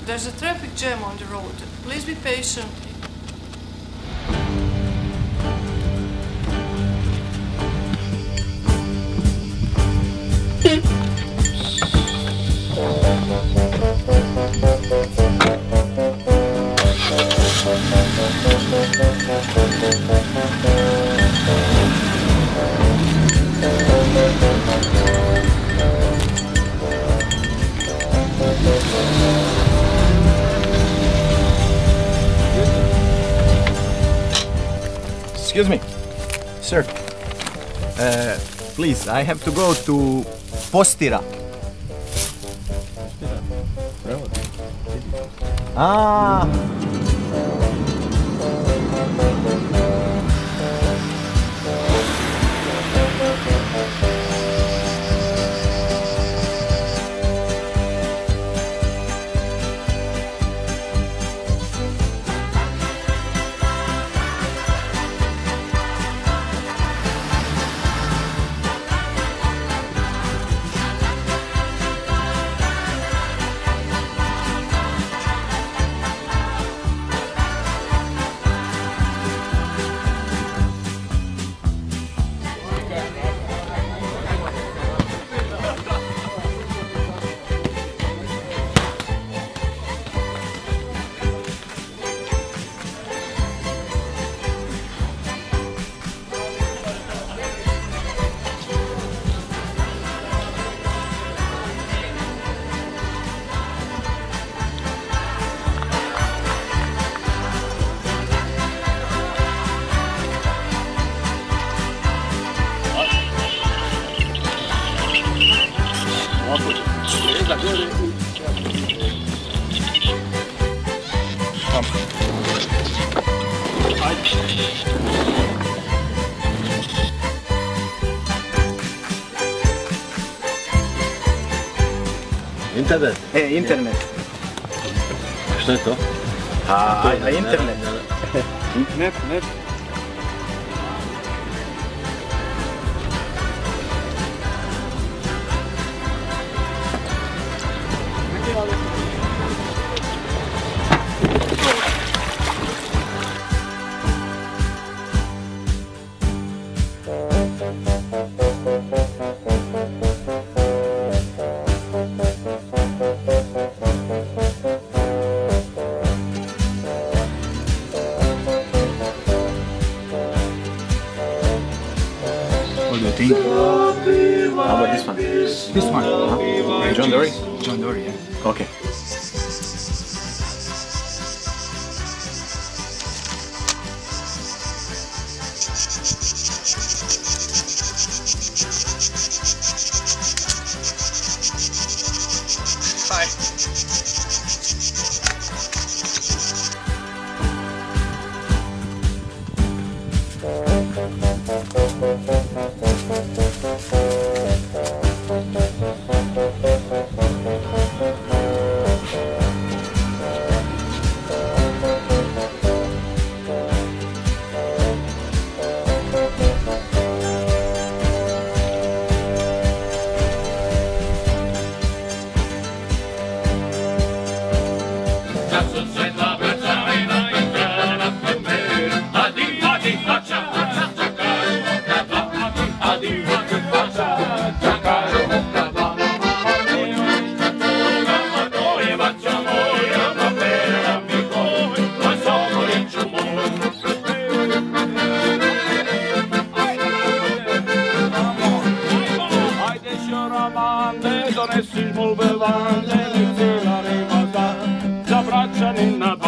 There's a traffic jam on the road. Please be patient. Excuse me, sir. Please, I have to go to Postira. Ah. Internet? Internet. Što je to? Internet. Net. What do you think? How about this one? This one? Huh? John Dory? John Dory, yeah. Okay. Donessi mul bevande, mi țelare mata, za braćanin na